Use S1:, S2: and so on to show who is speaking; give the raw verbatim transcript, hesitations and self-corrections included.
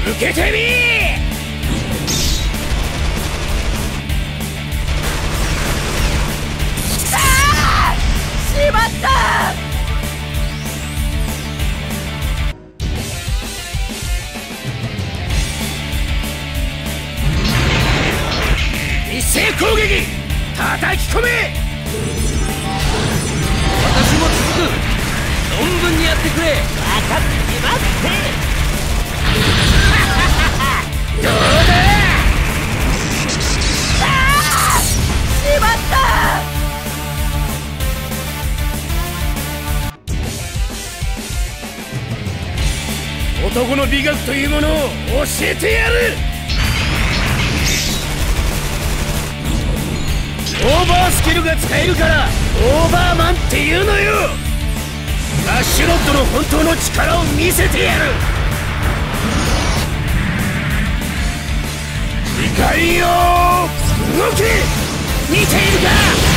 S1: 受けてみー。ああ、しまった。一斉攻撃叩き込め。私も続く。存分にやってくれ。分かってますって。どうだ。ああ、しまった。男の美学というものを教えてやる。オーバースキルが使えるからオーバーマンっていうのよ。アッシュロッドの本当の力を見せてやる。いかんよ、動け。見ているか。